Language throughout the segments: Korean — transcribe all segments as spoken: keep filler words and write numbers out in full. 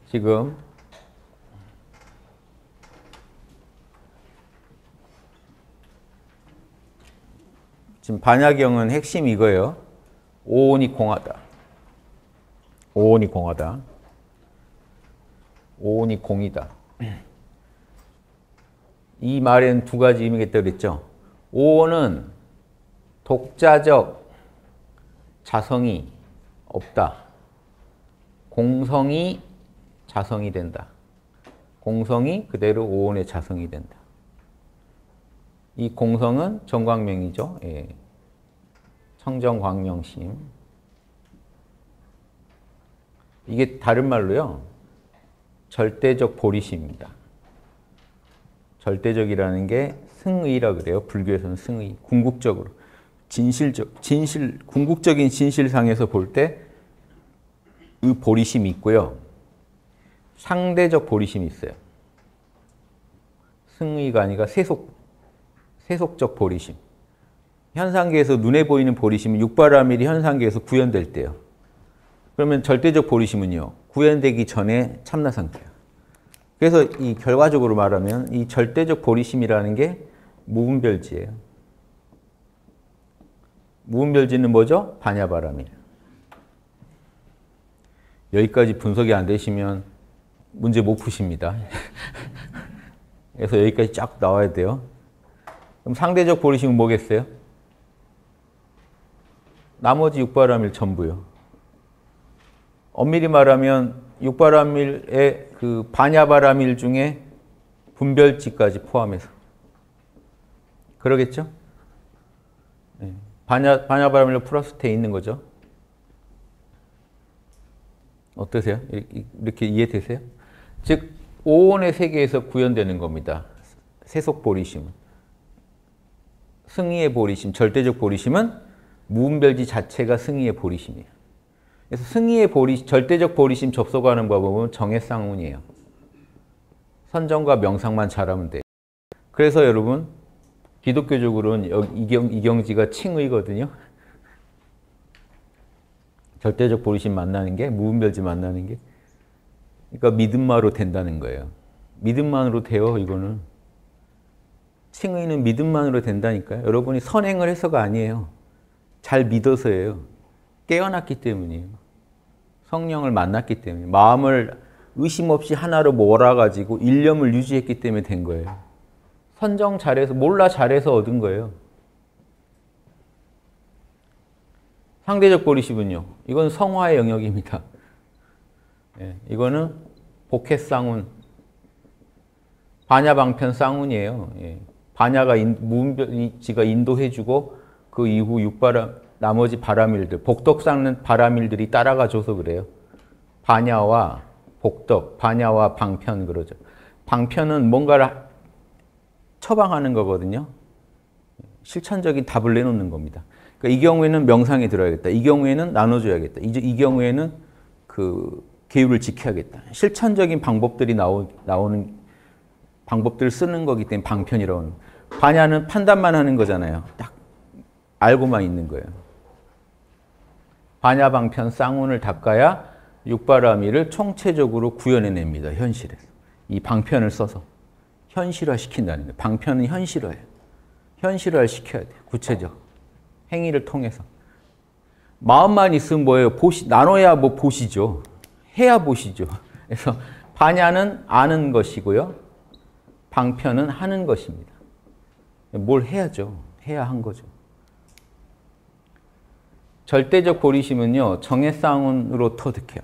지금 지금 반야경은 핵심이 이거예요. 오온이 공하다. 오온이 공하다. 오온이 공이다. 이 말에는 두 가지 의미가 있다고 그랬죠. 오온은 독자적 자성이 없다. 공성이 자성이 된다. 공성이 그대로 오온의 자성이 된다. 이 공성은 정광명이죠. 예. 청정광명심. 이게 다른 말로요. 절대적 보리심입니다. 절대적이라는 게 승의라 그래요. 불교에서는 승의. 궁극적으로. 진실적, 진실, 궁극적인 진실상에서 볼 때 이 보리심이 있고요. 상대적 보리심이 있어요. 승의가 아니라 세속, 세속적 보리심. 현상계에서 눈에 보이는 보리심은 육바라밀이 현상계에서 구현될 때요. 그러면 절대적 보리심은요. 구현되기 전에 참나 상태예요. 그래서 이 결과적으로 말하면 이 절대적 보리심이라는 게 무분별지예요. 무분별지는 뭐죠? 반야바라밀. 여기까지 분석이 안 되시면 문제 못 푸십니다. 그래서 여기까지 쫙 나와야 돼요. 그럼 상대적 보리심은 뭐겠어요? 나머지 육바라밀 전부요. 엄밀히 말하면 육바라밀의 그 반야바라밀 중에 분별지까지 포함해서. 그러겠죠? 네. 반야, 반야바라밀로 플러스 돼 있는 거죠. 어떠세요? 이렇게 이해되세요? 즉, 오온의 세계에서 구현되는 겁니다. 세속 보리심은. 승의의 보리심, 절대적 보리심은 무분별지 자체가 승의의 보리심이에요. 그래서 승의의 보리, 절대적 보리심 접속하는 법은 정해쌍운이에요. 선정과 명상만 잘하면 돼요. 그래서 여러분, 기독교적으로는 이경, 이경지가 칭의거든요. 절대적 보리심 만나는 게, 무분별지 만나는 게. 그러니까 믿음만으로 된다는 거예요. 믿음만으로 돼요, 이거는. 칭의는 믿음만으로 된다니까요. 여러분이 선행을 해서가 아니에요. 잘 믿어서예요. 깨어났기 때문이에요. 성령을 만났기 때문에. 마음을 의심 없이 하나로 몰아가지고 일념을 유지했기 때문에 된 거예요. 선정 잘해서, 몰라 잘해서 얻은 거예요. 상대적 보리심은요. 이건 성화의 영역입니다. 예, 이거는 복해쌍운, 반야방편 쌍운이에요. 예, 반야가 인, 무분별지가 인도해주고 그 이후 육바람, 나머지 바라밀들, 복덕 쌓는 바라밀들이 따라가줘서 그래요. 반야와 복덕, 반야와 방편 그러죠. 방편은 뭔가를 처방하는 거거든요. 실천적인 답을 내놓는 겁니다. 그러니까 이 경우에는 명상에 들어야겠다. 이 경우에는 나눠줘야겠다. 이, 이 경우에는 그 계율을 지켜야겠다. 실천적인 방법들이 나오, 나오는 방법들을 쓰는 거기 때문에 방편이라고 하는 거예요. 반야는 판단만 하는 거잖아요. 딱 알고만 있는 거예요. 반야방편 쌍운을 닦아야 육바라밀을 총체적으로 구현해냅니다. 현실에서. 이 방편을 써서 현실화시킨다는 거예요. 방편은 현실화예요. 현실화를 시켜야 돼요. 구체적. 행위를 통해서. 마음만 있으면 뭐예요? 보시, 나눠야 뭐 보시죠. 해야 보시죠. 그래서 반야는 아는 것이고요. 방편은 하는 것입니다. 뭘 해야죠. 해야 한 거죠. 절대적 보리심은요. 정해쌍운으로 터득해요.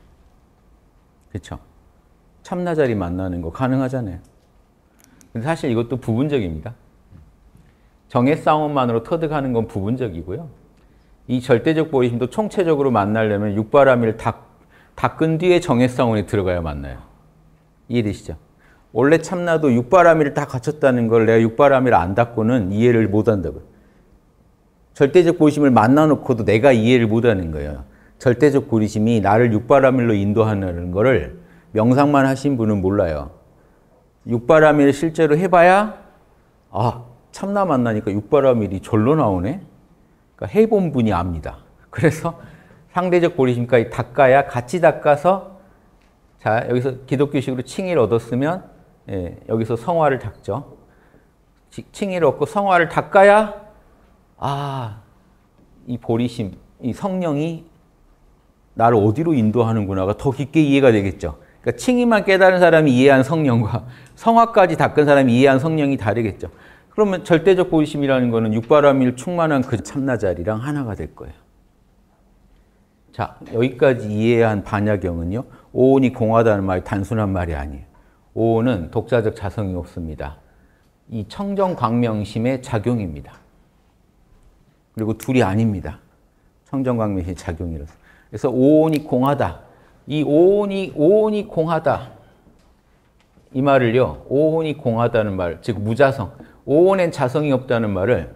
그렇죠? 참나자리 만나는 거 가능하잖아요. 근데 사실 이것도 부분적입니다. 정해쌍운만으로 터득하는 건 부분적이고요. 이 절대적 보리심도 총체적으로 만나려면 육바라밀을 닦, 닦은 뒤에 정해쌍운이 들어가야 만나요. 이해되시죠? 원래 참나도 육바라밀을 다 갖췄다는 걸 내가 육바라밀을 안 닦고는 이해를 못한다고요. 절대적 보리심을 만나놓고도 내가 이해를 못하는 거예요. 절대적 보리심이 나를 육바라밀로 인도하는 거를 명상만 하신 분은 몰라요. 육바라밀을 실제로 해봐야 아, 참나 만나니까 육바라밀이 절로 나오네? 그러니까 해본 분이 압니다. 그래서 상대적 보리심까지 닦아야 같이 닦아서 자, 여기서 기독교식으로 칭의를 얻었으면 예, 여기서 성화를 닦죠. 칭의를 얻고 성화를 닦아야 아, 이 보리심, 이 성령이 나를 어디로 인도하는구나가 더 깊게 이해가 되겠죠. 그러니까 칭의만 깨달은 사람이 이해한 성령과 성화까지 닦은 사람이 이해한 성령이 다르겠죠. 그러면 절대적 보리심이라는 거는 육바라밀 충만한 그 참나자리랑 하나가 될 거예요. 자, 여기까지 이해한 반야경은요. 오온이 공하다는 말이 단순한 말이 아니에요. 오온은 독자적 자성이 없습니다. 이 청정광명심의 작용입니다. 그리고 둘이 아닙니다. 청정광명심의 작용이라서. 그래서 오온이 공하다. 이 오온이, 오온이 공하다. 이 말을요. 오온이 공하다는 말, 즉 무자성. 오온엔 자성이 없다는 말을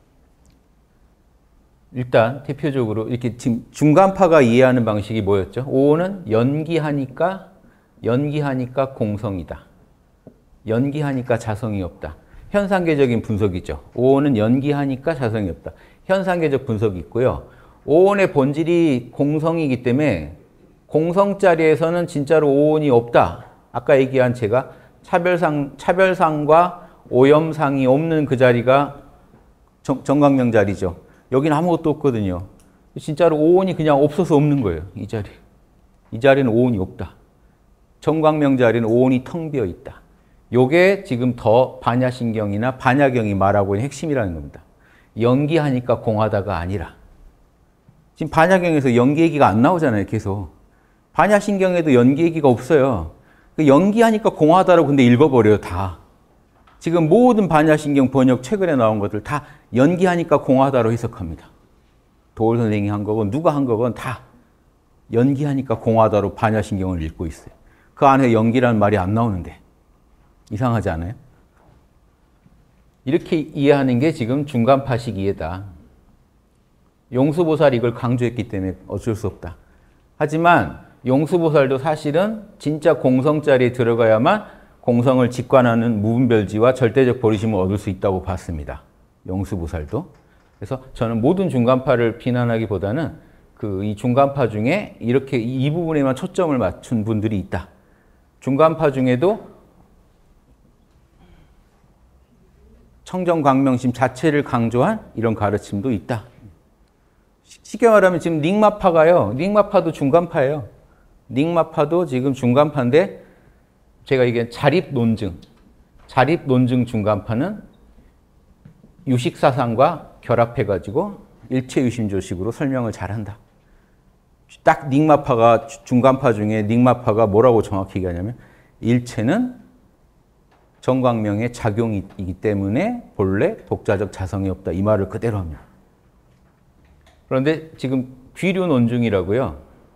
일단 대표적으로 이렇게 지금 중간파가 이해하는 방식이 뭐였죠? 오온은 연기하니까 연기하니까 공성이다. 연기하니까 자성이 없다. 현상계적인 분석이죠. 오온은 연기하니까 자성이 없다. 현상계적 분석이 있고요. 오온의 본질이 공성이기 때문에 공성자리에서는 진짜로 오온이 없다. 아까 얘기한 제가 차별상, 차별상과 오염상이 없는 그 자리가 정, 정광명 자리죠. 여기는 아무것도 없거든요. 진짜로 오온이 그냥 없어서 없는 거예요. 이 자리. 이 자리는 오온이 없다. 정광명 자리는 오온이 텅 비어 있다. 요게 지금 더 반야신경이나 반야경이 말하고 있는 핵심이라는 겁니다. 연기하니까 공하다가 아니라. 지금 반야경에서 연기 얘기가 안 나오잖아요. 계속. 반야신경에도 연기 얘기가 없어요. 연기하니까 공하다라고 근데 읽어버려요. 다. 지금 모든 반야신경 번역 최근에 나온 것들 다 연기하니까 공하다로 해석합니다. 도올 선생님이 한 거건 누가 한 거건 다 연기하니까 공하다로 반야신경을 읽고 있어요. 그 안에 연기라는 말이 안 나오는데 이상하지 않아요? 이렇게 이해하는 게 지금 중간파식 이해다. 용수보살이 이걸 강조했기 때문에 어쩔 수 없다. 하지만 용수보살도 사실은 진짜 공성자리에 들어가야만 공성을 직관하는 무분별지와 절대적 보리심을 얻을 수 있다고 봤습니다. 용수보살도. 그래서 저는 모든 중간파를 비난하기보다는 그 이 중간파 중에 이렇게 이 부분에만 초점을 맞춘 분들이 있다. 중간파 중에도 청정광명심 자체를 강조한 이런 가르침도 있다. 쉽게 말하면 지금 닉마파가요. 닉마파도 중간파예요. 닉마파도 지금 중간파인데 제가 얘기한 자립논증, 자립논증 중간파는 유식사상과 결합해가지고 일체유심조식으로 설명을 잘한다. 딱 닉마파가 중간파 중에 닉마파가 뭐라고 정확히 얘기하냐면 일체는 정광명의 작용이기 때문에 본래 독자적 자성이 없다. 이 말을 그대로 합니다. 그런데 지금 귀류논증이라고요.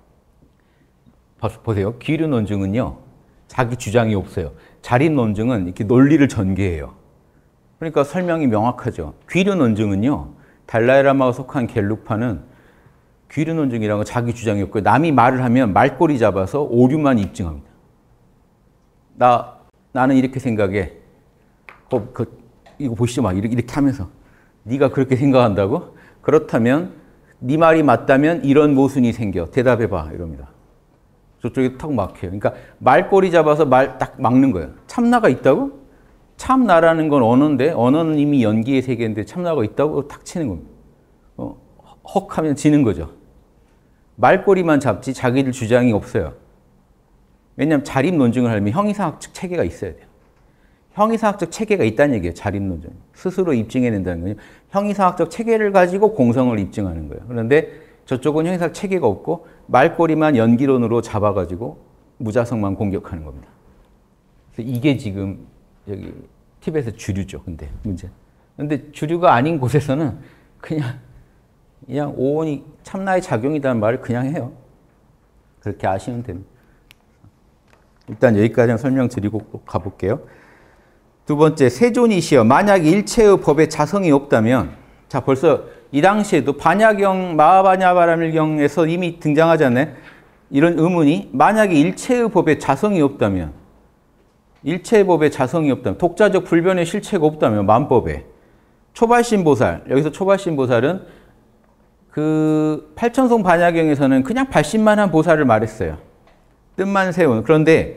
보세요. 귀류논증은요. 자기 주장이 없어요. 자립논증은 이렇게 논리를 전개해요. 그러니까 설명이 명확하죠. 귀류논증은요. 달라이라마가 속한 겔룩파는 귀류논증이라는 건 자기 주장이 없고 남이 말을 하면 말꼬리 잡아서 오류만 입증합니다. 나, 나는 이렇게 생각해. 어, 그, 이거 보시죠. 막 이렇게, 이렇게 하면서. 네가 그렇게 생각한다고? 그렇다면 네 말이 맞다면 이런 모순이 생겨. 대답해봐. 이럽니다. 저쪽에 턱 막혀요. 그러니까 말꼬리 잡아서 말 딱 막는 거예요. 참나가 있다고? 참나라는 건 언어인데 언어는 이미 연기의 세계인데 참나가 있다고 탁 치는 겁니다. 어, 헉 하면 지는 거죠. 말꼬리만 잡지 자기들 주장이 없어요. 왜냐하면 자립논증을 하려면 형이상학적 체계가 있어야 돼요. 형이상학적 체계가 있다는 얘기예요. 자립논증. 스스로 입증해낸다는 거예요. 형이상학적 체계를 가지고 공성을 입증하는 거예요. 그런데 저쪽은 형이상학 체계가 없고 말꼬리만 연기론으로 잡아가지고 무자성만 공격하는 겁니다. 그래서 이게 지금 여기 티벳의 주류죠. 근데 문제. 근데 주류가 아닌 곳에서는 그냥 그냥 오온이 참나의 작용이라는 말을 그냥 해요. 그렇게 아시면 됩니다. 일단 여기까지 설명드리고 가볼게요. 두 번째, 세존이시여 만약 일체의 법에 자성이 없다면, 자 벌써 이 당시에도 반야경, 마하반야바라밀경에서 이미 등장하지 않나요? 이런 의문이 만약에 일체의 법에 자성이 없다면, 일체의 법에 자성이 없다면, 독자적 불변의 실체가 없다면 만법에 초발심보살, 여기서 초발심보살은 그 팔천송 반야경에서는 그냥 발심만 한 보살을 말했어요. 뜻만 세운. 그런데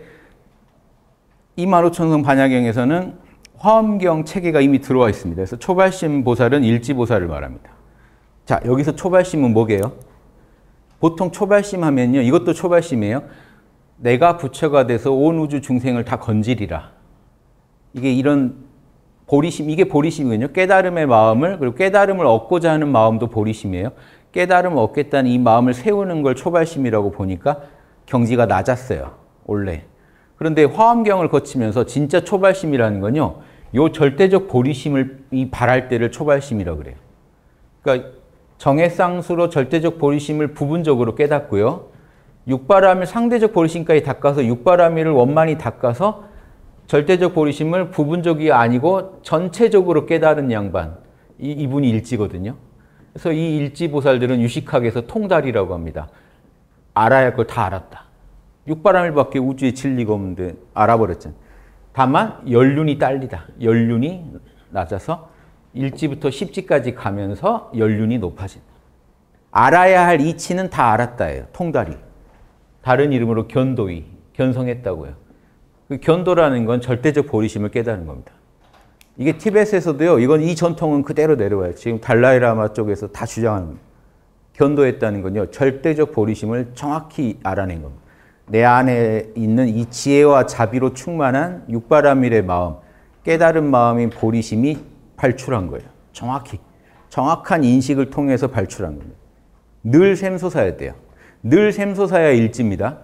이만 오천 성 반야경에서는 화엄경 체계가 이미 들어와 있습니다. 그래서 초발심 보살은 일지보살을 말합니다. 자, 여기서 초발심은 뭐게요? 보통 초발심 하면요, 이것도 초발심이에요. 내가 부처가 돼서 온 우주 중생을 다 건지리라. 이게 이런 보리심, 이게 보리심이거든요. 깨달음의 마음을, 그리고 깨달음을 얻고자 하는 마음도 보리심이에요. 깨달음을 얻겠다는 이 마음을 세우는 걸 초발심이라고 보니까 경지가 낮았어요, 원래. 그런데 화엄경을 거치면서 진짜 초발심이라는 건요, 요 절대적 보리심을 이 발할 때를 초발심이라고 그래요. 그러니까 정해상수로 절대적 보리심을 부분적으로 깨닫고요, 육바라밀 상대적 보리심까지 닦아서 육바라밀을 원만히 닦아서 절대적 보리심을 부분적이 아니고 전체적으로 깨달은 양반, 이, 이분이 일지거든요. 그래서 이 일지보살들은 유식학에서 통달이라고 합니다. 알아야 할 걸 다 알았다. 육바라밀밖에 우주에 진리가 없는데 알아버렸잖아요. 다만 연륜이 딸리다. 연륜이 낮아서 일지부터 십지까지 가면서 연륜이 높아진다. 알아야 할 이치는 다 알았다예요. 통달이. 다른 이름으로 견도이, 견성했다고요. 그 견도라는 건 절대적 보리심을 깨닫는 겁니다. 이게 티벳에서도요, 이건 이 전통은 그대로 내려와요. 지금 달라이라마 쪽에서 다 주장하는 겁니다. 견도했다는 건요, 절대적 보리심을 정확히 알아낸 겁니다. 내 안에 있는 이 지혜와 자비로 충만한 육바라밀의 마음, 깨달은 마음인 보리심이 발출한 거예요. 정확히. 정확한 인식을 통해서 발출한 겁니다. 늘 샘솟아야 돼요. 늘 샘솟아야 일지입니다.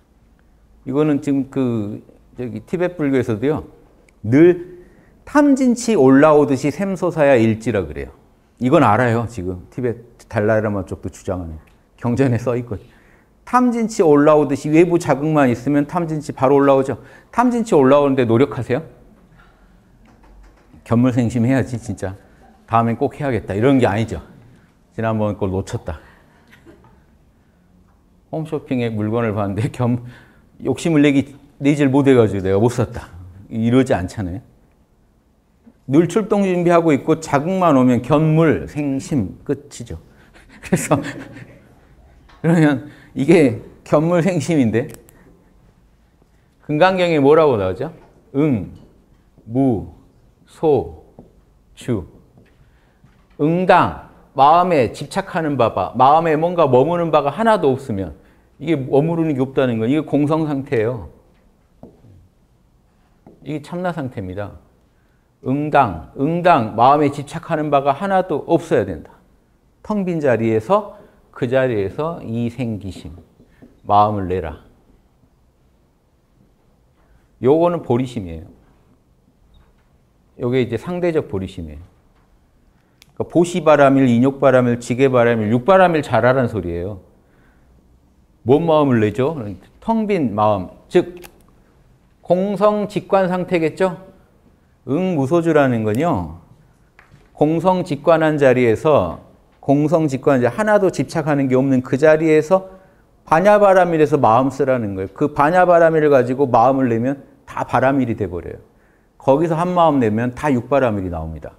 이거는 지금 그, 저기, 티벳 불교에서도요, 늘 탐진치 올라오듯이 샘솟아야 일지라 그래요. 이건 알아요, 지금. 티벳 달라이라마 쪽도 주장하는. 경전에 써 있거든요. 탐진치 올라오듯이 외부 자극만 있으면 탐진치 바로 올라오죠. 탐진치 올라오는데 노력하세요? 견물생심해야지, 진짜. 다음엔 꼭 해야겠다. 이런 게 아니죠. 지난번 걸 놓쳤다. 홈쇼핑에 물건을 봤는데 겸, 욕심을 내기, 내질 못해가지고 내가 못 샀다. 이러지 않잖아요. 늘 출동 준비하고 있고 자극만 오면 견물, 생심, 끝이죠. 그래서, 그러면 이게 견물생심인데 금강경에 뭐라고 나오죠? 응, 무, 소, 주. 응당, 마음에 집착하는 바가, 마음에 뭔가 머무는 바가 하나도 없으면 이게 머무르는 게 없다는 건 이게 공성 상태예요. 이게 참나 상태입니다. 응당, 응당, 마음에 집착하는 바가 하나도 없어야 된다. 텅 빈 자리에서 그 자리에서 이 생기심, 마음을 내라. 요거는 보리심이에요. 요게 이제 상대적 보리심이에요. 그러니까 보시바라밀, 인욕바라밀, 지게바라밀, 육바라밀 잘하라는 소리예요. 뭔 마음을 내죠? 텅 빈 마음, 즉 공성직관 상태겠죠? 응무소주라는 건요, 공성직관한 자리에서 공성직관, 하나도 집착하는 게 없는 그 자리에서 반야바라밀에서 마음 쓰라는 거예요. 그 반야바라밀을 가지고 마음을 내면 다 바라밀이 돼버려요. 거기서 한 마음 내면 다 육바라밀이 나옵니다.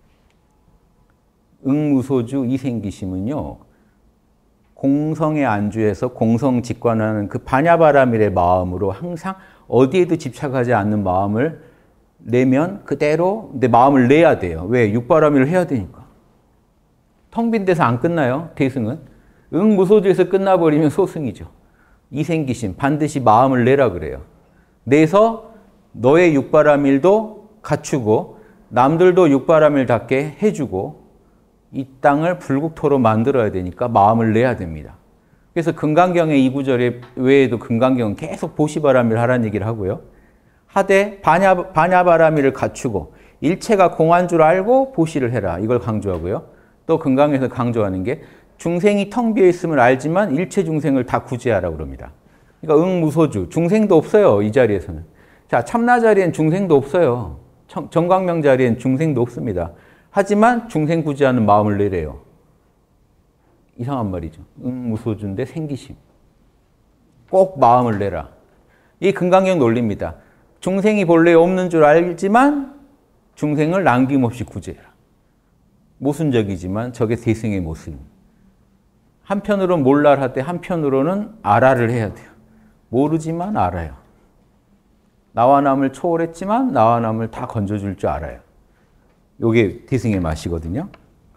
응무소주 이생기심은요, 공성에 안주해서 공성직관하는 그 반야바라밀의 마음으로 항상 어디에도 집착하지 않는 마음을 내면 그대로 내 마음을 내야 돼요. 왜? 육바라밀을 해야 되니까. 텅 빈 데서 안 끝나요, 대승은. 응무소주에서 끝나버리면 소승이죠. 이생기심, 반드시 마음을 내라 그래요. 내서 너의 육바라밀도 갖추고 남들도 육바라밀답게 해주고 이 땅을 불국토로 만들어야 되니까 마음을 내야 됩니다. 그래서 금강경의 이 구절에 외에도 금강경은 계속 보시바라밀 하라는 얘기를 하고요. 하되 반야, 반야바라밀을 갖추고 일체가 공한 줄 알고 보시를 해라. 이걸 강조하고요. 또 금강에서 강조하는 게 중생이 텅 비어 있음을 알지만 일체 중생을 다 구제하라고 그럽니다. 그러니까 응무소주, 중생도 없어요, 이 자리에서는. 자, 참나 자리엔 중생도 없어요. 정광명 자리엔 중생도 없습니다. 하지만 중생 구제하는 마음을 내래요. 이상한 말이죠. 응무소주인데 생기심. 꼭 마음을 내라. 이 금강경 논리입니다. 중생이 본래 없는 줄 알지만 중생을 남김없이 구제해라. 모순적이지만 저게 대승의 모습입니다. 한편으로는 몰라를 하되 한편으로는 알아를 해야 돼요. 모르지만 알아요. 나와 남을 초월했지만 나와 남을 다 건져줄 줄 알아요. 이게 태승의 맛이거든요.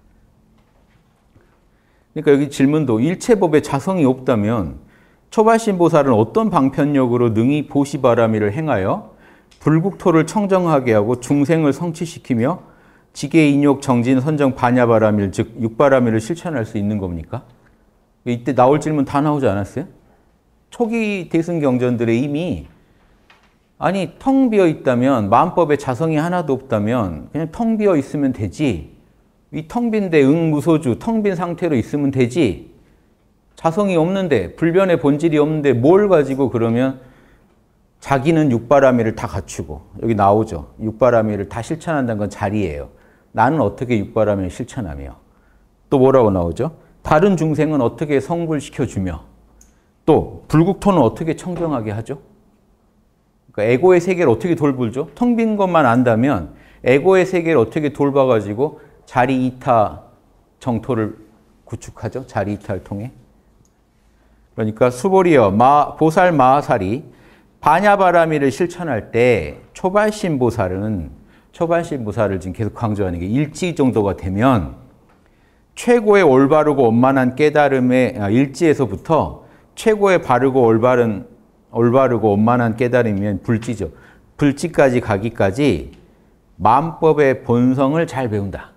그러니까 여기 질문도 일체법에 자성이 없다면 초발신보살은 어떤 방편력으로 능히 보시바라미를 행하여 불국토를 청정하게 하고 중생을 성취시키며 지계, 인욕, 정진, 선정, 반야바라밀, 즉 육바라밀을 실천할 수 있는 겁니까? 이때 나올 질문 다 나오지 않았어요? 초기 대승경전들에 이미 아니 텅 비어 있다면, 마음법에 자성이 하나도 없다면 그냥 텅 비어 있으면 되지, 이 텅 빈데 응무소주, 텅 빈 상태로 있으면 되지, 자성이 없는데, 불변의 본질이 없는데 뭘 가지고 그러면 자기는 육바라밀을 다 갖추고, 여기 나오죠. 육바라밀을 다 실천한다는 건 자리예요. 나는 어떻게 육바라밀을 실천하며, 또 뭐라고 나오죠? 다른 중생은 어떻게 성불시켜주며, 또 불국토는 어떻게 청정하게 하죠? 그러니까 에고의 세계를 어떻게 돌보죠? 텅 빈 것만 안다면 에고의 세계를 어떻게 돌봐가지고 자리 이타 정토를 구축하죠? 자리 이타를 통해. 그러니까 수보리여 마, 보살 마하살이 반야바라밀을 실천할 때 초발신 보살은, 초발신 보살을 지금 계속 강조하는 게 일지 정도가 되면 최고의 올바르고 원만한 깨달음의 일지에서부터 최고의 바르고 올바른, 올바르고 원만한 깨달음이면 불지죠. 불지까지 가기까지 마음법의 본성을 잘 배운다.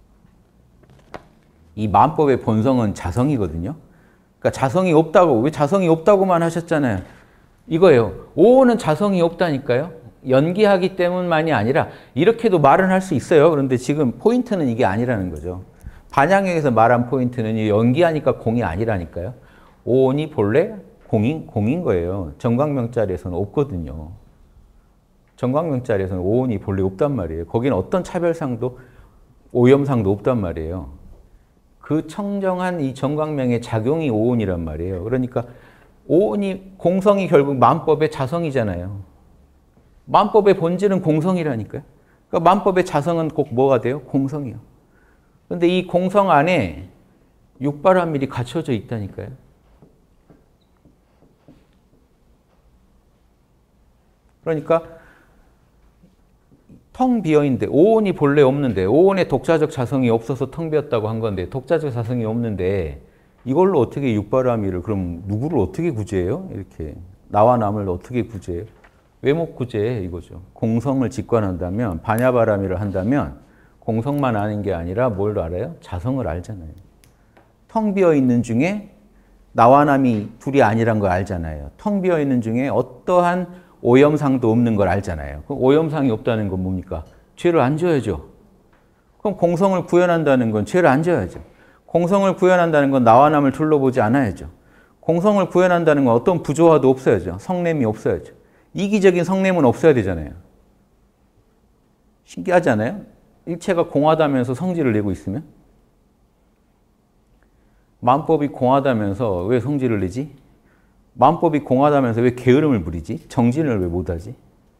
이 마음법의 본성은 자성이거든요. 그러니까 자성이 없다고, 왜 자성이 없다고만 하셨잖아요. 이거예요. 오는 자성이 없다니까요. 연기하기 때문만이 아니라 이렇게도 말은 할 수 있어요. 그런데 지금 포인트는 이게 아니라는 거죠. 반향에서 말한 포인트는 연기하니까 공이 아니라니까요. 오온이 본래 공인, 공인 거예요. 정광명자리에서는 없거든요. 정광명자리에서는 오온이 본래 없단 말이에요. 거기는 어떤 차별상도 오염상도 없단 말이에요. 그 청정한 이 정광명의 작용이 오온이란 말이에요. 그러니까 오온이, 공성이 결국 마음법의 자성이잖아요. 마음법의 본질은 공성이라니까요. 그러니까 마음법의 자성은 꼭 뭐가 돼요? 공성이요. 그런데 이 공성 안에 육바라밀이 갖춰져 있다니까요. 그러니까 텅 비어있는데, 오온이 본래 없는데, 오온의 독자적 자성이 없어서 텅 비었다고 한 건데, 독자적 자성이 없는데 이걸로 어떻게 육바라밀을, 그럼 누구를 어떻게 구제해요? 이렇게 나와 남을 어떻게 구제해요? 왜 못 구제해? 이거죠. 공성을 직관한다면, 반야바라밀을 한다면 공성만 아는 게 아니라 뭘 알아요? 자성을 알잖아요. 텅 비어있는 중에 나와 남이 둘이 아니란 걸 알잖아요. 텅 비어있는 중에 어떠한 오염상도 없는 걸 알잖아요. 그럼 오염상이 없다는 건 뭡니까? 죄를 안 져야죠. 그럼 공성을 구현한다는 건 죄를 안 져야죠. 공성을 구현한다는 건 나와 남을 둘러보지 않아야죠. 공성을 구현한다는 건 어떤 부조화도 없어야죠. 성냄이 없어야죠. 이기적인 성냄은 없어야 되잖아요. 신기하지 않아요? 일체가 공하다면서 성질을 내고 있으면? 마음법이 공하다면서 왜 성질을 내지? 마음법이 공하다면서 왜 게으름을 부리지? 정진을 왜 못하지?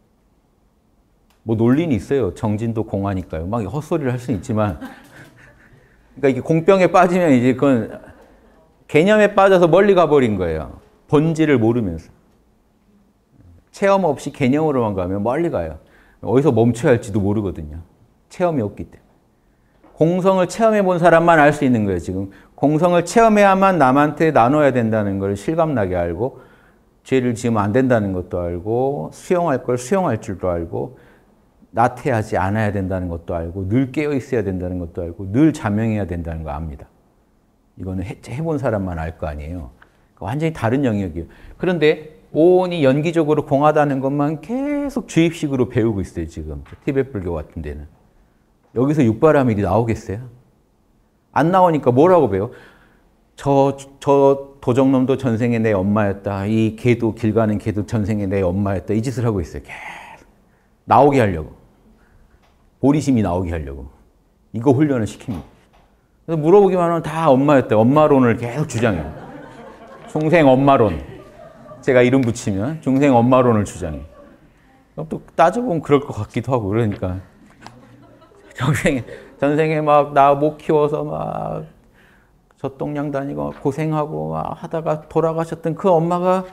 뭐 논리는 있어요. 정진도 공하니까요. 막 헛소리를 할 수는 있지만, 그러니까 이게 공병에 빠지면 이제 그건 개념에 빠져서 멀리 가버린 거예요. 본질을 모르면서. 체험 없이 개념으로만 가면 멀리 가요. 어디서 멈춰야 할지도 모르거든요. 체험이 없기 때문에. 공성을 체험해 본 사람만 알 수 있는 거예요, 지금. 공성을 체험해야만 남한테 나눠야 된다는 걸 실감나게 알고, 죄를 지으면 안 된다는 것도 알고, 수용할 걸 수용할 줄도 알고, 나태하지 않아야 된다는 것도 알고, 늘 깨어 있어야 된다는 것도 알고, 늘 자명해야 된다는 거 압니다. 이거는 해, 해본 사람만 알 거 아니에요. 완전히 다른 영역이에요. 그런데 오온이 연기적으로 공하다는 것만 계속 주입식으로 배우고 있어요, 지금. 티베트 불교 같은 데는. 여기서 육바라밀이 나오겠어요? 안 나오니까 뭐라고 배워? 저, 저 도적놈도 전생에 내 엄마였다. 이 개도, 길 가는 개도 전생에 내 엄마였다. 이 짓을 하고 있어요. 계속. 나오게 하려고. 보리심이 나오게 하려고. 이거 훈련을 시킵니다. 그래서 물어보기만 하면 다 엄마였다. 엄마론을 계속 주장해요. 중생 엄마론. 제가 이름 붙이면 중생 엄마론을 주장해요. 또 따져보면 그럴 것 같기도 하고 그러니까. 전생에, 전생에 막 나 못 키워서 막 젖동량 다니고 고생하고 막 하다가 돌아가셨던 그 엄마가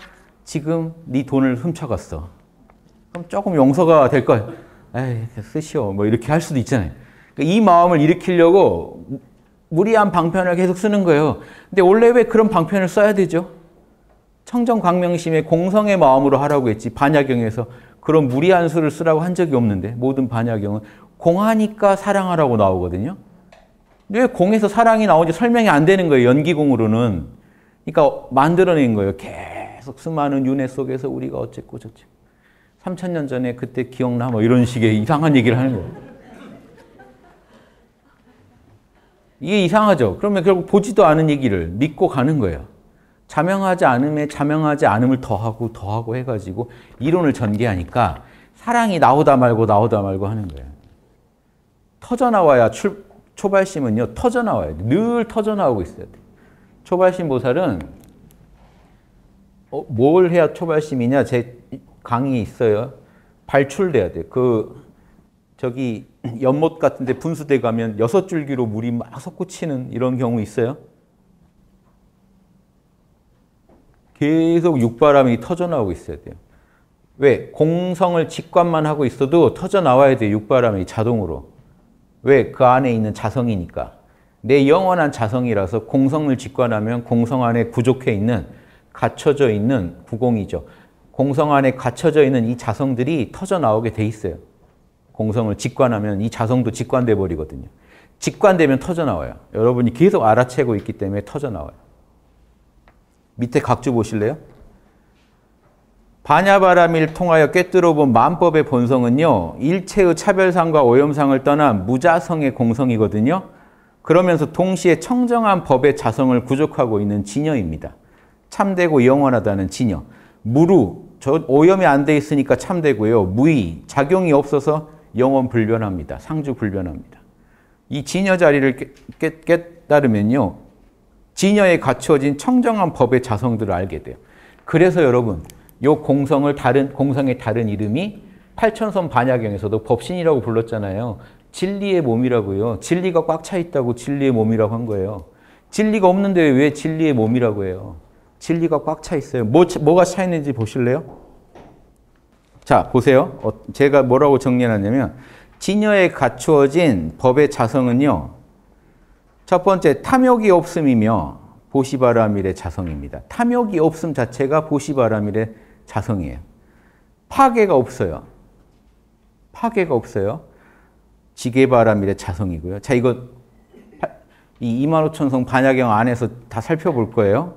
지금 네 돈을 훔쳐갔어. 그럼 조금 용서가 될 거야. 에이, 쓰시오. 뭐 이렇게 할 수도 있잖아요. 그러니까 이 마음을 일으키려고 무리한 방편을 계속 쓰는 거예요. 근데 원래 왜 그런 방편을 써야 되죠? 청정광명심의 공성의 마음으로 하라고 했지. 반야경에서 그런 무리한 수를 쓰라고 한 적이 없는데 모든 반야경은 공하니까 사랑하라고 나오거든요. 왜 공에서 사랑이 나오는지 설명이 안 되는 거예요. 연기공으로는. 그러니까 만들어낸 거예요. 계속 수많은 윤회 속에서 우리가 어쨌고 저쨌고. 삼천 년 전에 그때 기억나? 뭐 이런 식의 이상한 얘기를 하는 거예요. 이게 이상하죠. 그러면 결국 보지도 않은 얘기를 믿고 가는 거예요. 자명하지 않음에 자명하지 않음을 더하고 더하고 해가지고 이론을 전개하니까 사랑이 나오다 말고 나오다 말고 하는 거예요. 터져나와야 출, 초발심은요. 터져나와야 돼. 늘 터져나오고 있어야 돼. 초발심 보살은 어, 뭘 해야 초발심이냐? 제 강의 있어요. 발출돼야 돼. 그 저기 연못 같은 데 분수대 가면 여섯 줄기로 물이 막 솟구치는 이런 경우 있어요. 계속 육바람이 터져나오고 있어야 돼요. 왜? 공성을 직관만 하고 있어도 터져나와야 돼요. 육바람이 자동으로. 왜? 그 안에 있는 자성이니까. 내 영원한 자성이라서 공성을 직관하면 공성 안에 부족해 있는, 갇혀져 있는 구공이죠. 공성 안에 갇혀져 있는 이 자성들이 터져나오게 돼 있어요. 공성을 직관하면 이 자성도 직관돼 버리거든요. 직관되면 터져나와요. 여러분이 계속 알아채고 있기 때문에 터져나와요. 밑에 각주 보실래요? 반야바라밀 통하여 꿰뚫어 본 만법의 본성은요. 일체의 차별상과 오염상을 떠난 무자성의 공성이거든요. 그러면서 동시에 청정한 법의 자성을 구족하고 있는 진여입니다. 참되고 영원하다는 진여. 무루, 저 오염이 안 돼 있으니까 참되고요. 무의, 작용이 없어서 영원 불변합니다. 상주 불변합니다. 이 진여 자리를 깨, 깨, 깨달으면요. 진여에 갖추어진 청정한 법의 자성들을 알게 돼요. 그래서 여러분, 요 공성을 다른, 공성의 다른 이름이 팔천선 반야경에서도 법신이라고 불렀잖아요. 진리의 몸이라고요. 진리가 꽉 차 있다고 진리의 몸이라고 한 거예요. 진리가 없는데 왜 진리의 몸이라고 해요? 진리가 꽉 차 있어요. 뭐, 뭐가 차 있는지 보실래요? 자, 보세요. 어, 제가 뭐라고 정리해놨냐면 진여에 갖추어진 법의 자성은요. 첫 번째, 탐욕이 없음이며 보시바라밀의 자성입니다. 탐욕이 없음 자체가 보시바라밀의 자성이에요. 파괴가 없어요. 파괴가 없어요. 지게바라밀의 자성이고요. 자, 이거 이 이만 오천 성 반야경 안에서 다 살펴볼 거예요.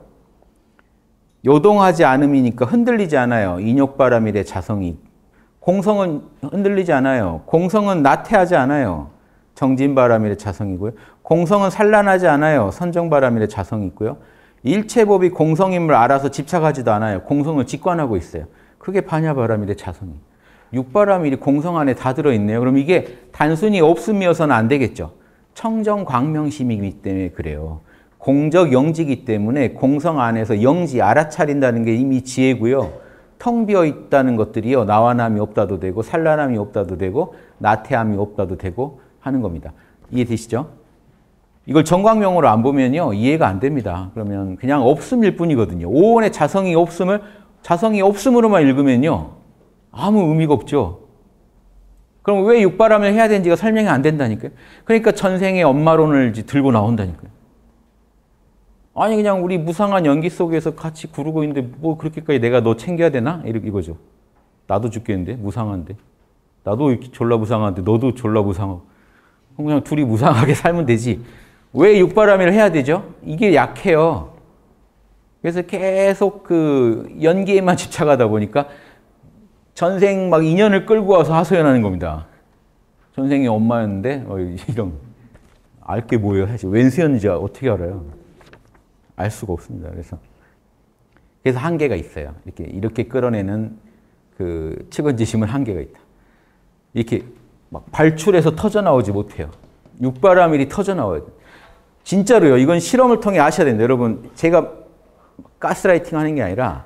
요동하지 않음이니까 흔들리지 않아요. 인욕바라밀의 자성이. 공성은 흔들리지 않아요. 공성은 나태하지 않아요. 정진바라밀의 자성이고요. 공성은 산란하지 않아요. 선정바라밀의 자성이 있고요. 일체법이 공성임을 알아서 집착하지도 않아요. 공성을 직관하고 있어요. 그게 반야바라밀의 자성이. 육바라밀이 공성 안에 다 들어있네요. 그럼 이게 단순히 없음이어서는 안 되겠죠. 청정광명심이기 때문에 그래요. 공적 영지이기 때문에 공성 안에서 영지 알아차린다는 게 이미 지혜고요. 텅 비어 있다는 것들이요. 나와남이 없다도 되고 산란함이 없다도 되고 나태함이 없다도 되고 하는 겁니다. 이해되시죠? 이걸 정광명으로 안 보면요. 이해가 안 됩니다. 그러면 그냥 없음일 뿐이거든요. 오온의 자성이 없음을 자성이 없음으로만 읽으면요. 아무 의미가 없죠. 그럼 왜 육바람을 해야 되는지가 설명이 안 된다니까요. 그러니까 전생의 엄마론을 들고 나온다니까요. 아니 그냥 우리 무상한 연기 속에서 같이 구르고 있는데 뭐 그렇게까지 내가 너 챙겨야 되나? 이거죠. 나도 죽겠는데 무상한데. 나도 이렇게 졸라 무상한데 너도 졸라 무상하고. 그냥 둘이 무상하게 살면 되지. 왜 육바람일을 해야 되죠? 이게 약해요. 그래서 계속 그 연기에만 집착하다 보니까 전생 막 인연을 끌고 와서 하소연하는 겁니다. 전생이 엄마였는데 어, 이런 알게 뭐예요? 사실 웬수였는지 어떻게 알아요? 알 수가 없습니다. 그래서 그래서 한계가 있어요. 이렇게 이렇게 끌어내는 그 측은지심은 한계가 있다. 이렇게 막 발출해서 터져 나오지 못해요. 육바라밀이 터져 나와야 돼요. 진짜로요. 이건 실험을 통해 아셔야 됩니다. 여러분, 제가 가스라이팅 하는 게 아니라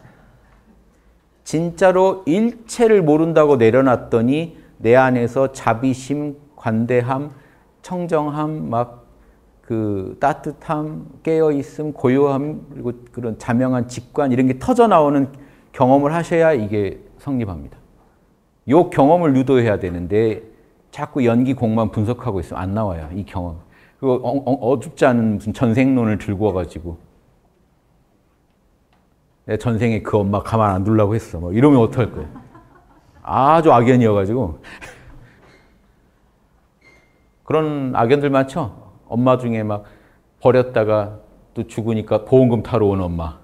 진짜로 일체를 모른다고 내려놨더니 내 안에서 자비심, 관대함, 청정함, 막 그 따뜻함, 깨어있음, 고요함, 그리고 그런 자명한 직관 이런 게 터져 나오는 경험을 하셔야 이게 성립합니다. 요 경험을 유도해야 되는데 자꾸 연기 공만 분석하고 있으면 안 나와요. 이 경험. 그거 어, 어, 어둡지 않은 무슨 전생론을 들고 와가지고 내 전생에 그 엄마 가만 안 두려고 했어. 뭐 이러면 어떡할 거예요. 아주 악연이어가지고 그런 악연들 많죠. 엄마 중에 막 버렸다가 또 죽으니까 보험금 타러 온 엄마.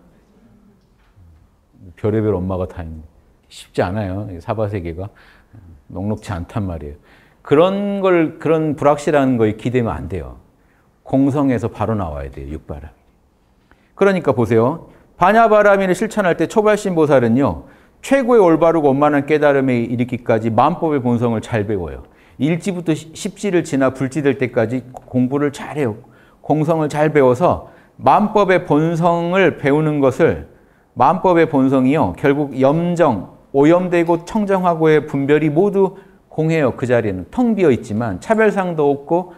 별의별 엄마가 다 있는데 쉽지 않아요. 사바세계가 녹록지 않단 말이에요. 그런 걸 그런 불확실한 거에 기대면 안 돼요. 공성에서 바로 나와야 돼요. 육바람이. 그러니까 보세요. 반야바라밀을 실천할 때 초발심보살은요. 최고의 올바르고 원만한 깨달음에 이르기까지 만법의 본성을 잘 배워요. 일지부터 십지를 지나 불지될 때까지 공부를 잘해요. 공성을 잘 배워서 만법의 본성을 배우는 것을 만법의 본성이요. 결국 염정, 오염되고 청정하고의 분별이 모두 공해요. 그 자리에는 텅 비어 있지만 차별상도 없고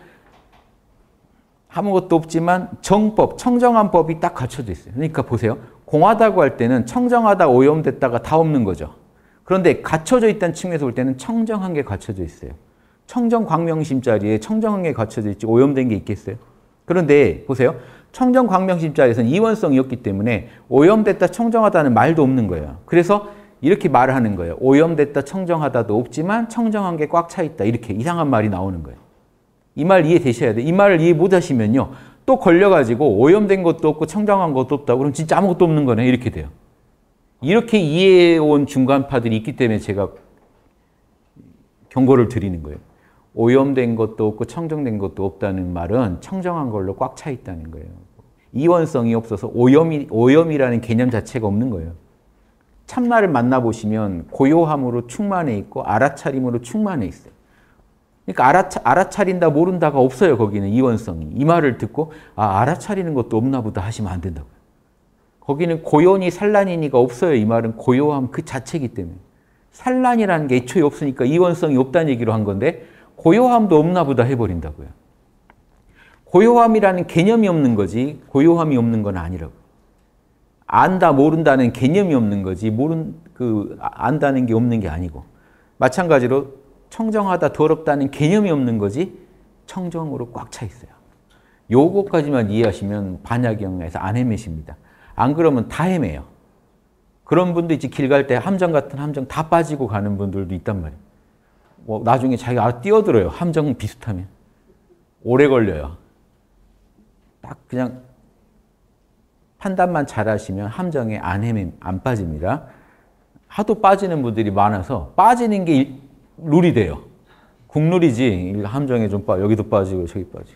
아무것도 없지만 정법, 청정한 법이 딱 갖춰져 있어요. 그러니까 보세요. 공하다고 할 때는 청정하다, 오염됐다가 다 없는 거죠. 그런데 갖춰져 있다는 측면에서 볼 때는 청정한 게 갖춰져 있어요. 청정광명심 자리에 청정한 게 갖춰져 있지 오염된 게 있겠어요? 그런데 보세요. 청정광명심 자리에서는 이원성이 없기 때문에 오염됐다, 청정하다는 말도 없는 거예요. 그래서 이렇게 말을 하는 거예요. 오염됐다, 청정하다도 없지만 청정한 게 꽉 차 있다. 이렇게 이상한 말이 나오는 거예요. 이 말 이해되셔야 돼요. 이 말을 이해 못 하시면요. 또 걸려가지고 오염된 것도 없고 청정한 것도 없다고 그럼 진짜 아무것도 없는 거네. 이렇게 돼요. 이렇게 이해해온 중간파들이 있기 때문에 제가 경고를 드리는 거예요. 오염된 것도 없고 청정된 것도 없다는 말은 청정한 걸로 꽉 차 있다는 거예요. 이원성이 없어서 오염이, 오염이라는 개념 자체가 없는 거예요. 참나를 만나보시면 고요함으로 충만해 있고 알아차림으로 충만해 있어요. 그러니까 알아차, 알아차린다 모른다가 없어요. 거기는 이원성이. 이 말을 듣고 아 알아차리는 것도 없나 보다 하시면 안 된다고요. 거기는 고요니 산란이니가 없어요. 이 말은 고요함 그 자체이기 때문에. 산란이라는 게 애초에 없으니까 이원성이 없다는 얘기로 한 건데 고요함도 없나 보다 해버린다고요. 고요함이라는 개념이 없는 거지 고요함이 없는 건 아니라고. 안다 모른다는 개념이 없는 거지 모른 그 안다는 게 없는 게 아니고 마찬가지로 청정하다 더럽다는 개념이 없는 거지 청정으로 꽉 차 있어요. 요거까지만 이해하시면 반야경에서 안 헤매십니다. 안 그러면 다 헤매요. 그런 분도 있지 길 갈 때 함정 같은 함정 다 빠지고 가는 분들도 있단 말이에요. 뭐 나중에 자기가 알아 뛰어들어요. 함정 비슷하면. 오래 걸려요. 딱 그냥 판단만 잘하시면 함정에 안 헤매, 안 빠집니다. 하도 빠지는 분들이 많아서 빠지는 게 룰이 돼요. 국룰이지. 함정에 좀 빠, 여기도 빠지고 저기 빠지고.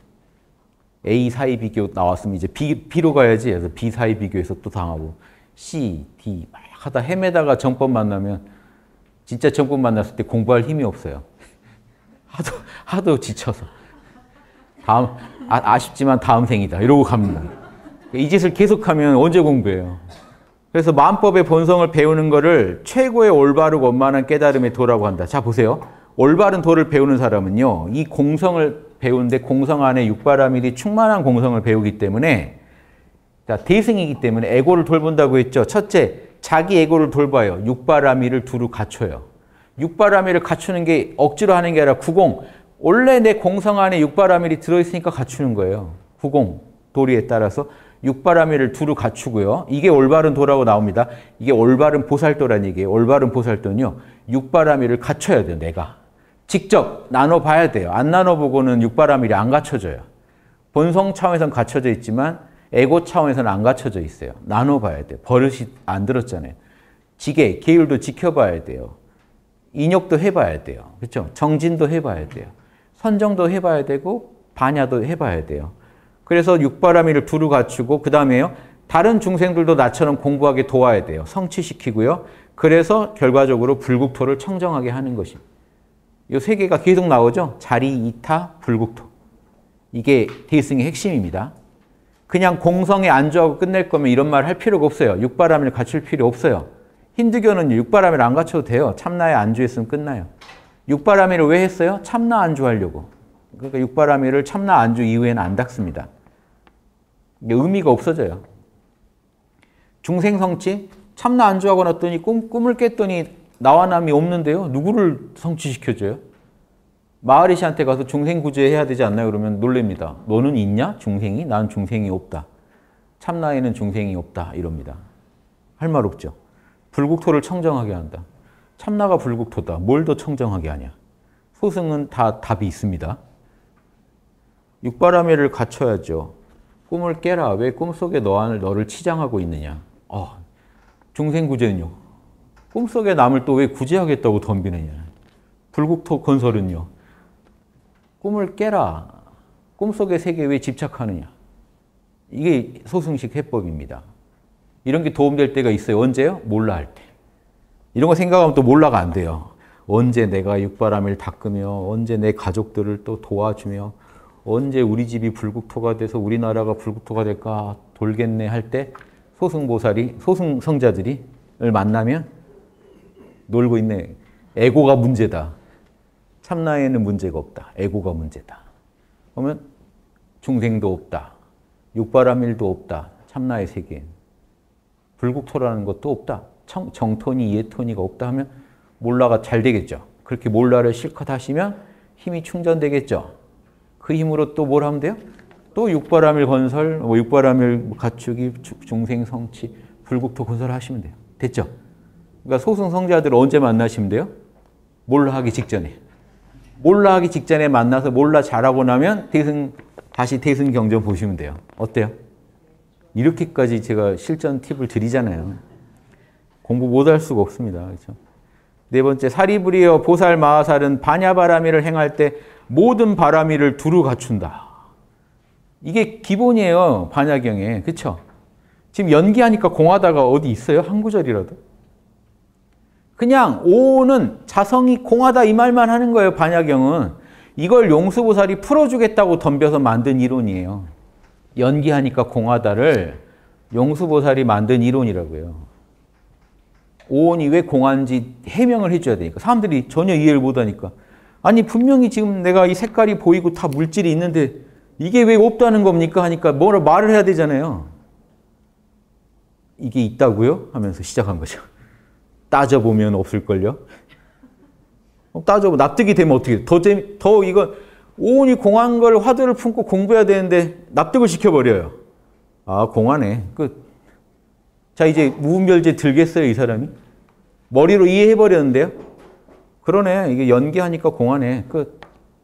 A 사이 비교 나왔으면 이제 B, B로 가야지 해서 B 사이 비교해서 또 당하고 C, D 막 하다 헤매다가 정법 만나면 진짜 정법 만났을 때 공부할 힘이 없어요. 하도 하도 지쳐서 다음 아, 아쉽지만 다음 생이다 이러고 갑니다. 이 짓을 계속하면 언제 공부해요? 그래서 마음법의 본성을 배우는 거를 최고의 올바르고 원만한 깨달음의 도라고 한다. 자 보세요. 올바른 도를 배우는 사람은요. 이 공성을 배우는데 공성 안에 육바라밀이 충만한 공성을 배우기 때문에 자, 대승이기 때문에 에고를 돌본다고 했죠. 첫째, 자기 에고를 돌봐요. 육바라밀을 두루 갖춰요. 육바라밀을 갖추는 게 억지로 하는 게 아니라 구공. 원래 내 공성 안에 육바라밀이 들어있으니까 갖추는 거예요. 구공, 도리에 따라서 육바라밀을 두루 갖추고요. 이게 올바른 도라고 나옵니다. 이게 올바른 보살도란 얘기예요. 올바른 보살도는요. 육바라밀을 갖춰야 돼요. 내가. 직접 나눠봐야 돼요. 안 나눠보고는 육바라밀이 안 갖춰져요. 본성 차원에서는 갖춰져 있지만 에고 차원에서는 안 갖춰져 있어요. 나눠봐야 돼요. 버릇이 안 들었잖아요. 지계, 계율도 지켜봐야 돼요. 인욕도 해봐야 돼요. 그렇죠? 정진도 해봐야 돼요. 선정도 해봐야 되고 반야도 해봐야 돼요. 그래서 육바라밀을 두루 갖추고 그 다음에요. 다른 중생들도 나처럼 공부하게 도와야 돼요. 성취시키고요. 그래서 결과적으로 불국토를 청정하게 하는 것입니다. 이 세 개가 계속 나오죠. 자리, 이타, 불국토. 이게 대승의 핵심입니다. 그냥 공성에 안주하고 끝낼 거면 이런 말 할 필요가 없어요. 육바라밀 갖출 필요 없어요. 힌두교는 육바라밀 안 갖춰도 돼요. 참나에 안주했으면 끝나요. 육바라밀을 왜 했어요? 참나 안주하려고. 그러니까 육바라밀을 참나 안주 이후에는 안 닦습니다. 의미가 없어져요. 중생성취, 참나 안주하고 났더니 꿈, 꿈을 깼더니 나와 남이 없는데요. 누구를 성취시켜줘요? 마하리시한테 가서 중생구제 해야 되지 않나요? 그러면 놀랍니다. 너는 있냐? 중생이? 난 중생이 없다. 참나에는 중생이 없다. 이럽니다. 할 말 없죠. 불국토를 청정하게 한다. 참나가 불국토다. 뭘 더 청정하게 하냐. 소승은 다 답이 있습니다. 육바라밀을 갖춰야죠. 꿈을 깨라. 왜 꿈속에 너, 너를 치장하고 있느냐. 어, 중생구제는요. 꿈속에 남을 또 왜 구제하겠다고 덤비느냐. 불국토 건설은요. 꿈을 깨라. 꿈속의 세계에 왜 집착하느냐. 이게 소승식 해법입니다. 이런 게 도움될 때가 있어요. 언제요? 몰라 할 때. 이런 거 생각하면 또 몰라가 안 돼요. 언제 내가 육바라밀 닦으며 언제 내 가족들을 또 도와주며 언제 우리 집이 불국토가 돼서 우리나라가 불국토가 될까 돌겠네 할 때 소승보살이 소승성자들이 만나면 놀고 있네. 에고가 문제다. 참나에는 문제가 없다. 에고가 문제다. 그러면 중생도 없다. 육바라밀도 없다. 참나의 세계엔. 불국토라는 것도 없다. 청, 정토니 예토니가 없다 하면 몰라가 잘 되겠죠. 그렇게 몰라를 실컷 하시면 힘이 충전되겠죠. 그 힘으로 또 뭘 하면 돼요? 또 육바라밀 건설, 뭐 육바라밀 갖추기, 중생 성취, 불국토 건설하시면 돼요. 됐죠? 그러니까 소승성자들을 언제 만나시면 돼요? 몰라 하기 직전에. 몰라 하기 직전에 만나서 몰라 잘하고 나면 대승, 다시 대승 경전 보시면 돼요. 어때요? 이렇게까지 제가 실전 팁을 드리잖아요. 공부 못할 수가 없습니다. 그렇죠? 네 번째, 사리부리여 보살 마하살은 반야바라밀을 행할 때 모든 바라밀을 두루 갖춘다. 이게 기본이에요. 반야경에. 그렇죠? 지금 연기하니까 공하다가 어디 있어요? 한 구절이라도? 그냥 오는 자성이 공하다 이 말만 하는 거예요. 반야경은. 이걸 용수보살이 풀어주겠다고 덤벼서 만든 이론이에요. 연기하니까 공하다를 용수보살이 만든 이론이라고요. 오온이 왜 공한지 해명을 해줘야 되니까. 사람들이 전혀 이해를 못하니까. 아니 분명히 지금 내가 이 색깔이 보이고 다 물질이 있는데 이게 왜 없다는 겁니까? 하니까 뭐라 말을 해야 되잖아요. 이게 있다고요? 하면서 시작한 거죠. 따져보면 없을걸요? 따져보면 납득이 되면 어떻게 돼? 더, 재미, 더 이거 오온이 공한 걸 화두를 품고 공부해야 되는데 납득을 시켜버려요. 아 공하네. 끝. 자 이제 무분별제 들겠어요 이 사람이? 머리로 이해해버렸는데요. 그러네. 이게 연기하니까 공하네. 끝.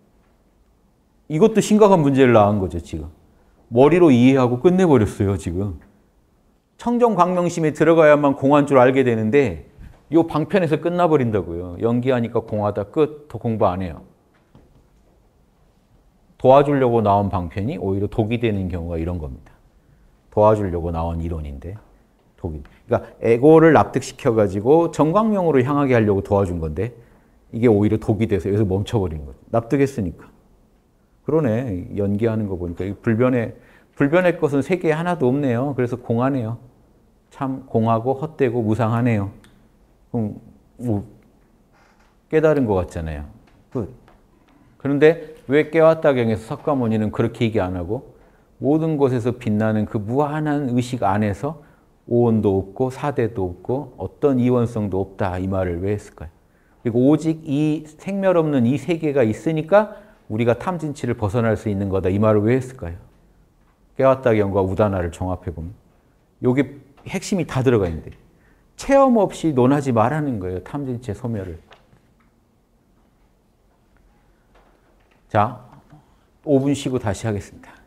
이것도 심각한 문제를 낳은 거죠 지금. 머리로 이해하고 끝내버렸어요 지금. 청정광명심에 들어가야만 공한 줄 알게 되는데 이 방편에서 끝나버린다고요. 연기하니까 공하다 끝. 더 공부 안 해요. 도와주려고 나온 방편이 오히려 독이 되는 경우가 이런 겁니다. 도와주려고 나온 이론인데 독이. 그러니까 에고를 납득시켜가지고 정광명으로 향하게 하려고 도와준 건데 이게 오히려 독이 돼서 여기서 멈춰버린 거죠. 납득했으니까. 그러네. 연기하는 거 보니까 불변의, 불변의 것은 세계에 하나도 없네요. 그래서 공하네요. 참 공하고 헛되고 무상하네요. 그럼 뭐 깨달은 것 같잖아요. 그런데 왜 깨왔다경에서 석가모니는 그렇게 얘기 안 하고 모든 곳에서 빛나는 그 무한한 의식 안에서 오온도 없고 사대도 없고 어떤 이원성도 없다 이 말을 왜 했을까요? 그리고 오직 이 생멸 없는 이 세계가 있으니까 우리가 탐진치를 벗어날 수 있는 거다 이 말을 왜 했을까요? 깨왔다경과 우다나를 종합해보면 여기 핵심이 다 들어가 있는데 체험 없이 논하지 말라는 거예요. 탐진치의 소멸을. 자, 오 분 쉬고 다시 하겠습니다.